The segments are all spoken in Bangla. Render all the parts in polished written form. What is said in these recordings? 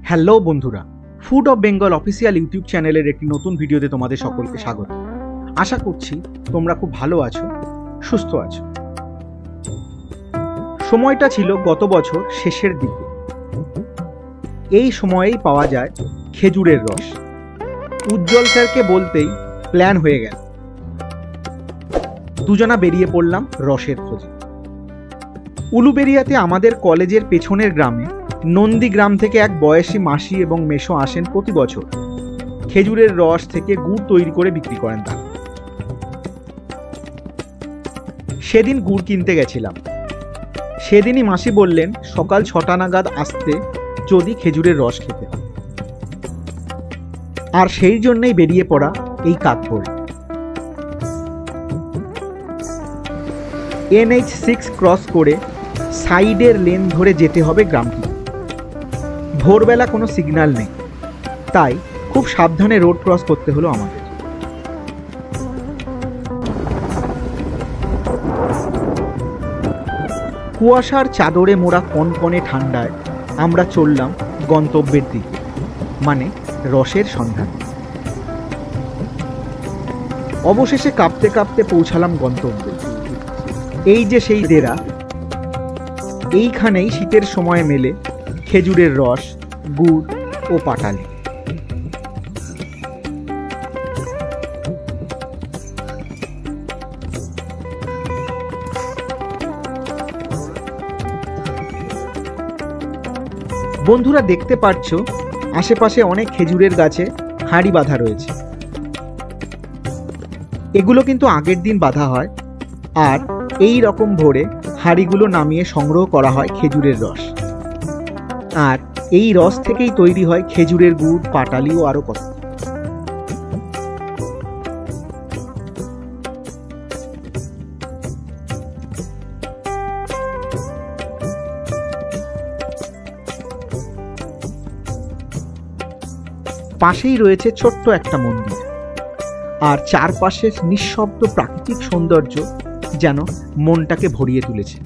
হ্যালো বন্ধুরা, food of Bengal official YouTube চ্যানেলের একটি নতুন ভিডিওতে তোমাদের সকলকে স্বাগত। আশা করছি তোমরা খুব ভালো আছো, সুস্থ আছো। সময়টা ছিল গত বছর শেষের দিকে। এই সময়েই পাওয়া যায় খেজুরের রস। উজ্জ্বল স্যারকে বলতেই প্ল্যান হয়ে গেল। দুজনা বেরিয়ে পড়লাম রসের খোঁজে। উলুবেড়িয়াতে আমাদের কলেজের পেছনের গ্রামে নন্দীগ্রাম থেকে এক বয়সী মাসি এবং মেসো আসেন প্রতি বছর। খেজুরের রস থেকে গুড় তৈরি করে বিক্রি করেন তারা। সেদিন গুড় কিনতে গেছিলাম। সেদিনই মাসি বললেন সকাল 6টা নাগাদ আসতে, যদি খেজুরের রস খেতে হয়। আর সেই জন্যই বেরিয়ে পড়া এই কাক পড়ে। NH6 ক্রস করে সাইডের লেন ধরে যেতে হবে গ্রামটি। ভোরবেলা কোনো সিগন্যাল নেই, তাই খুব সাবধানে রোড ক্রস করতে হলো আমাদের। কুয়াশার চাদরে মোড়া কনকনে ঠান্ডায় আমরা চললাম গন্তব্যের দিকে, মানে রসের সন্ধানে। অবশেষে কাঁপতে কাঁপতে পৌঁছালাম গন্তব্যে। এই যে সেই ডেরা, এইখানেই শীতের সময় মেলে খেজুরের রস, গুড় ও পাটালি। বন্ধুরা, দেখতে পাচ্ছ আশেপাশে অনেক খেজুরের গাছে হাঁড়ি বাঁধা রয়েছে। এগুলো কিন্তু আগের দিন বাঁধা হয়, আর এই রকম ভোরে হাঁড়িগুলো নামিয়ে সংগ্রহ করা হয় খেজুরের রস। আর এই রস থেকেই তৈরি হয় খেজুরের গুড়, পাটালি ও আরো কত। পাশেই রয়েছে ছোট্ট একটা মন্দির, আর চারপাশের নিঃশব্দ প্রাকৃতিক সৌন্দর্য যেন মনটাকে ভরিয়ে তুলেছে।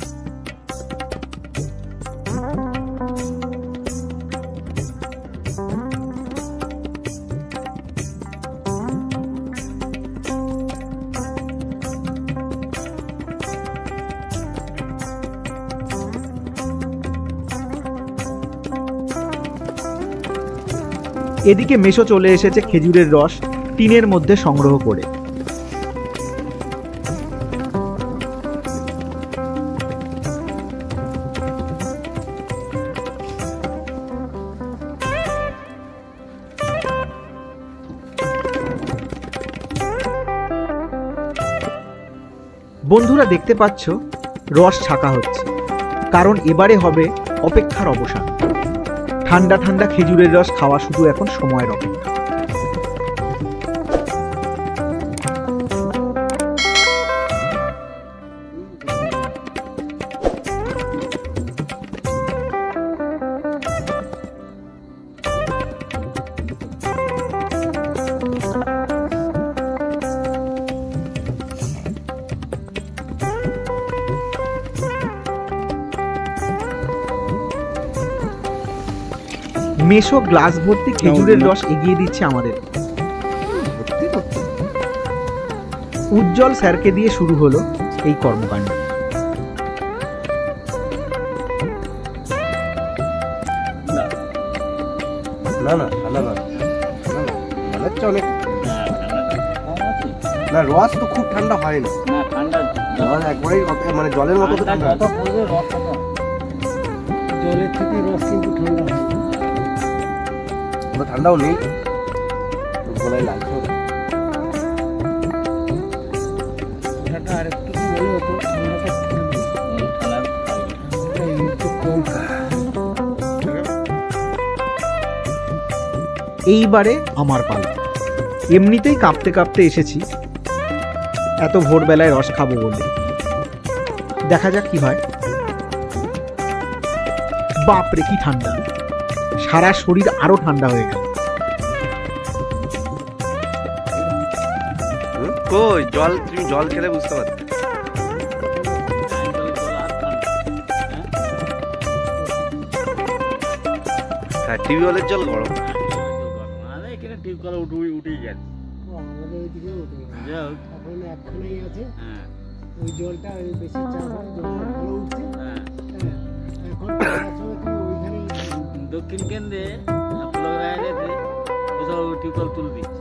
এদিকে মেসো চলে এসেছে খেজুরের রস টিনের মধ্যে সংগ্রহ করে। বন্ধুরা, দেখতে পাচ্ছ রস ছাকা হচ্ছে, কারণ এবারে হবে অপেক্ষার অবসান। ঠান্ডা ঠান্ডা খেজুরের রস খাওয়া শুধু এখন সময়ের অপেক্ষা। মেসো গ্লাস ভর্তি খেজুরের রস এগিয়ে দিচ্ছে আমাদের। উজ্জ্বল স্যারকে দিয়ে শুরু হলো এই কর্মকাণ্ড। না, রস তো খুব ঠান্ডা হয় না, রস একবারেই মানে জলের মতো তো ঠান্ডা। জলের থেকে রস কিন্তু ঠান্ডা হয়, ঠান্ডাও নেই, গলায় লাগছে। আর একটু ভালো হতো, এইবারে আমার পালা। এমনিতেই কাঁপতে কাঁপতে এসেছি, এত ভোরবেলায় রস খাবো বলে। দেখা যাক কি হয়। বাপরে কি ঠান্ডা, সারা শরীর আরো ঠান্ডা হয়ে গেল। জল, তুমি জল খেলে বুঝতে পারবে। হ্যাঁ টিউবওয়েলের জল গরম। এখানে টিউবওয়েল উঠেই গেছে। আমাদের ওইদিকে উঠে গেছে। এখন একখানেই আছে, হ্যাঁ ওই জলটা বেশি চাপ হয়, জলটা ভালো উঠছে। হ্যাঁ এখন সময় তুমি ওইখানে দক্ষিণ কেন্দ্রে কোথাও টিউবওয়েল তুলে দিচ্ছে।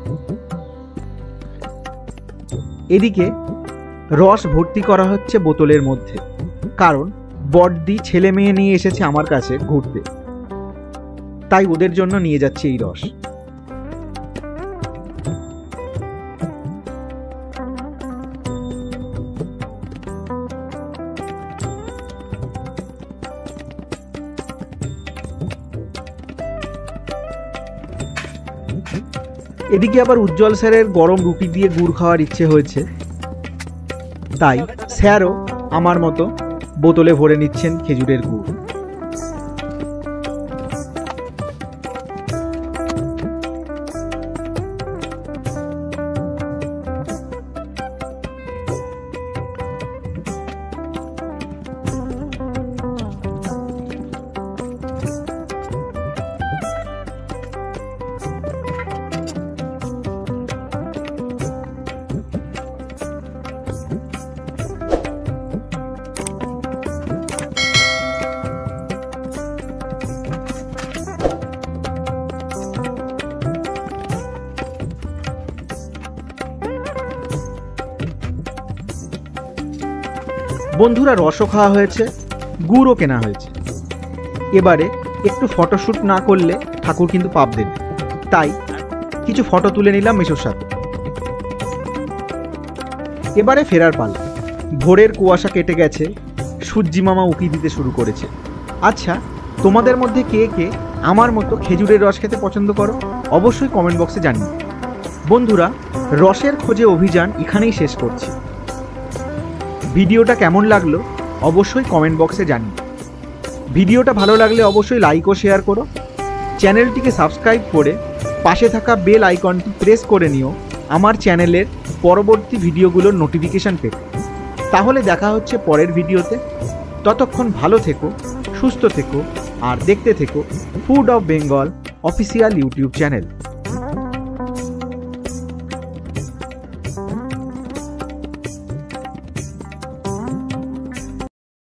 এদিকে রস ভর্তি করা হচ্ছে বোতলের মধ্যে, কারণ বড়দি ছেলে মেয়ে নিয়ে এসেছে আমার কাছে ঘুরতে, তাই ওদের জন্য নিয়ে যাচ্ছে এই রস। এদিকে আবার উজ্জ্বল স্যারের গরম রুটি দিয়ে গুড় খাওয়ার ইচ্ছে হয়েছে, তাই স্যারও আমার মতো বোতলে ভরে নিচ্ছেন খেজুরের গুড়। বন্ধুরা, রসও খাওয়া হয়েছে, গুড়ও কেনা হয়েছে। এবারে একটু ফটোশ্যুট না করলে ঠাকুর কিন্তু পাপ দেবে, তাই কিছু ফটো তুলে নিলাম মেশোর সাথে। এবারে ফেরার পালা। ভোরের কুয়াশা কেটে গেছে, সূর্যি মামা উকি দিতে শুরু করেছে। আচ্ছা, তোমাদের মধ্যে কে কে আমার মতো খেজুরের রস খেতে পছন্দ করো অবশ্যই কমেন্ট বক্সে জানিও। বন্ধুরা, রসের খোঁজে অভিযান এখানেই শেষ করছি। ভিডিওটা কেমন লাগলো অবশ্যই কমেন্ট বক্সে জানিও। ভিডিওটা ভালো লাগলে অবশ্যই লাইক ও শেয়ার করো। চ্যানেলটিকে সাবস্ক্রাইব করে পাশে থাকা বেল আইকনটি প্রেস করে নিও আমার চ্যানেলের পরবর্তী ভিডিওগুলোর নোটিফিকেশান পেতে। তাহলে দেখা হচ্ছে পরের ভিডিওতে। ততক্ষণ ভালো থেকো, সুস্থ থেকো আর দেখতে থেকো food of Bengal official YouTube channel.